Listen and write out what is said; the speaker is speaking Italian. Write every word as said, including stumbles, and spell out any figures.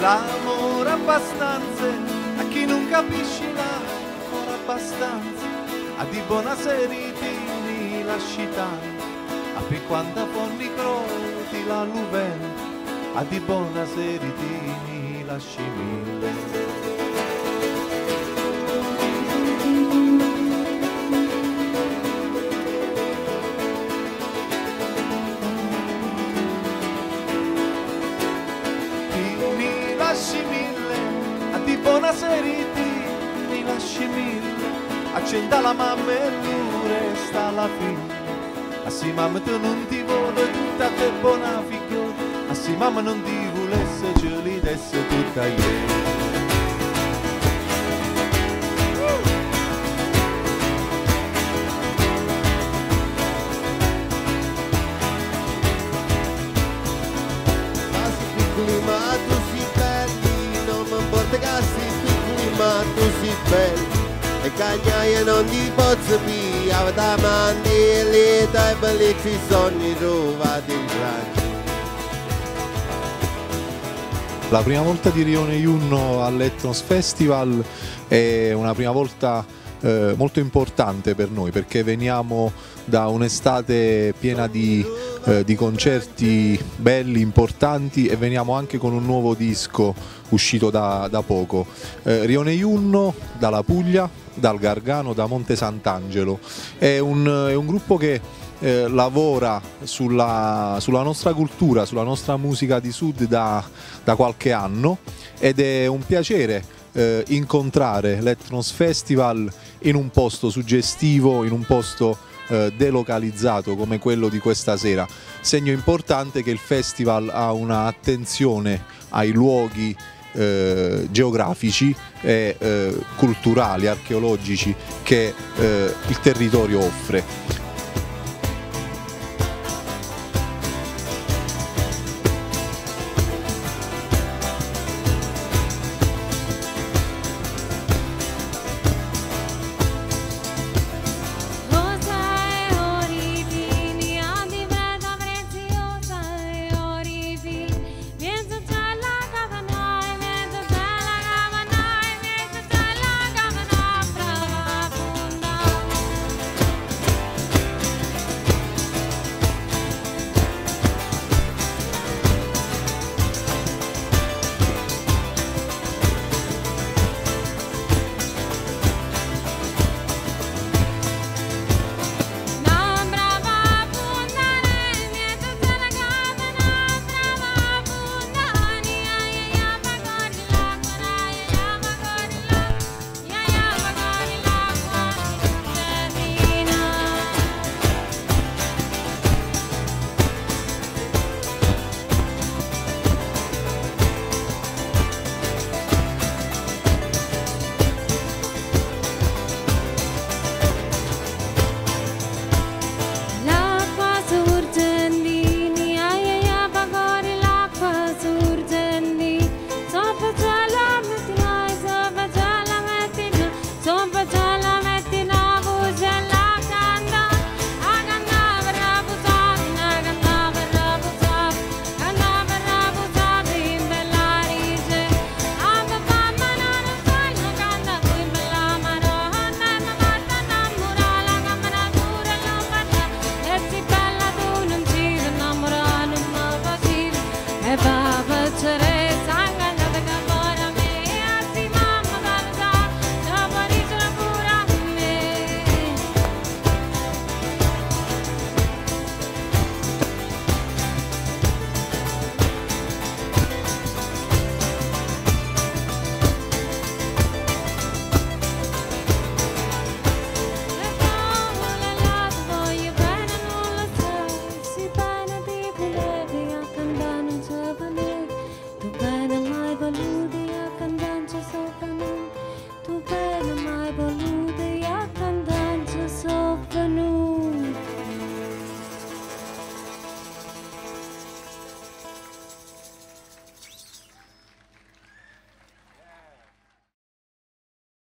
l'amore abbastanza a chi non capisce l'amore abbastanza a di buona seritini la città a per quanta fonni croti la luven a di buona seritini la scimille. Buonasera mi lasci mille, accenda la mamma e lui resta alla fine. Ah sì mamma tu non ti vuole tutta te buona figliola, ah sì mamma non ti volesse ce li desse tutta ieri. Ma tu sei bello e cagnaia non ti posso più avete mandi dai bellezzi sogni trovati in Francia. La prima volta di Rione Junno all'Etnos Festival è una prima volta eh, molto importante per noi perché veniamo da un'estate piena di, eh, di concerti belli, importanti e veniamo anche con un nuovo disco uscito da, da poco. Eh, Rione Junno dalla Puglia, dal Gargano, da Monte Sant'Angelo. È un, è un gruppo che eh, lavora sulla, sulla nostra cultura, sulla nostra musica di Sud da, da qualche anno ed è un piacere eh, incontrare l'Etnos Festival in un posto suggestivo, in un posto eh, delocalizzato come quello di questa sera. Segno importante che il festival ha una attenzione ai luoghi Eh, geografici e eh, culturali, archeologici che eh, il territorio offre.